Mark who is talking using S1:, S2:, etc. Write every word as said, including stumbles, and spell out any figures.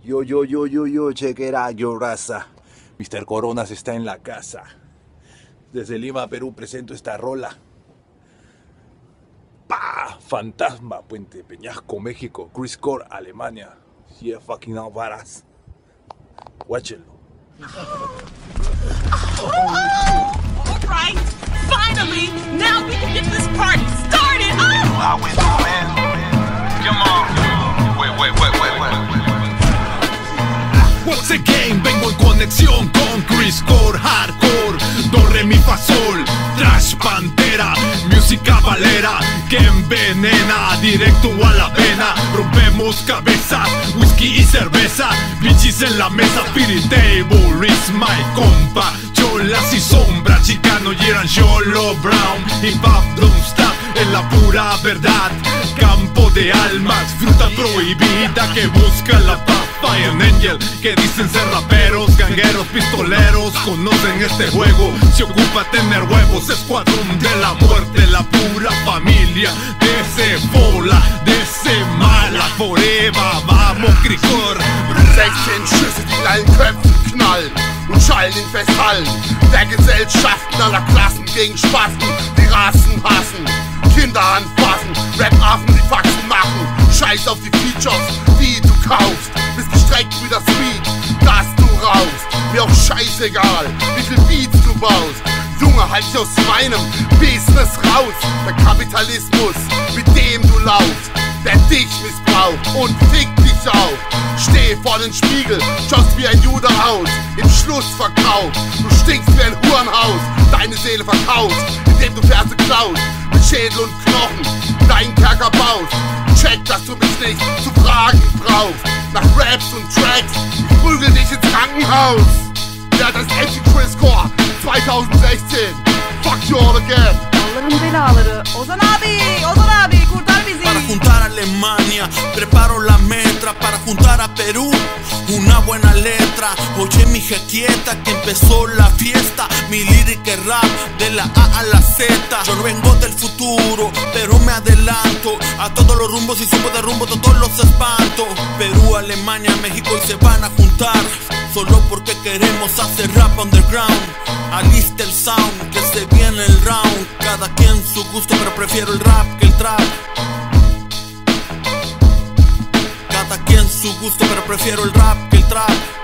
S1: Yo, yo, yo, yo, yo, chequera, yo, raza. mister Coronas está en la casa. Desde Lima, Perú, presento esta rola. ¡Pah! Fantasma, Puente Peñasco, México. Chris Core, Alemania. Yeah, fucking now, varas. Watchenlo.
S2: Alright, finally, now we can get this party started. Oh!
S3: How we doing? Come on. Wait, wait, wait, wait, wait.
S4: Once again, vengo en conexión con Chris Core, hardcore, do, re, mi, fa, sol, trash, pantera, música valera que envenena, directo a la vena, rompemos cabezas, whisky y cerveza, bichis en la mesa, Spirit Table, is my compa, cholas y sombra, chicano, Yeran, Yolo, Brown, hip hop, don't stop, en la pura verdad, campo de almas, fruta prohibida que busca la paz. Fire Angel, que dicen ser raperos, gangueros, pistoleros, conocen este juego, se ocupa tener huevos, escuadrón de la muerte, la pura familia de ese bola, de ese mala, forever, vamos, Cricor.
S5: sechzehn Schüsse, die in allen Köpfen knallen und schallen in Festhallen der Gesellschaften aller Klassen gegen Spasten, die Rassen hassen, Kinder anfassen, Rap-Affen, die Faxen machen, scheiß auf die Features, die du kaufst, bist gestreckt wie das Speed, das du rauchst, mir auch scheißegal, wie viel Beats du baust, Junge, halt dich aus meinem Business raus, der Kapitalismus, mit dem du laufst, der dich missbraucht und fickt dich auf. Steh vor den Spiegel, schaust wie ein Jude aus, im Schlussverkauf, du stinkst wie ein Hurenhaus, deine Seele verkaufst, indem du Verse klaust, mit Schädel und Knochen, deinen Kerker baust. Check, dass du mich nicht zu fragen brauchst, nach Raps und Tracks, ich prügel dich ins Krankenhaus. Ja, das ist Anti-Chris Core zwanzig sechzehn, fuck you all again.
S2: Allah'ın belaları. Ozan abi, Ozan abi kurtar bizi.
S6: Para juntar a Alemania, preparo la metra. Para juntar a Perú, una buena letra. Oye, mi quieta que empezó la fiesta. Mi lírica es rap de la A a la Z. Yo no vengo del futuro, pero me adelanto a todos los rumbos y subo de rumbo, todos los espanto. Perú, Alemania, México y se van a juntar solo porque queremos hacer rap underground. Alista el sound, que se viene el round. Cada quien su gusto, pero prefiero el rap que el trap. Cada quien su gusto, pero prefiero el rap que el trap.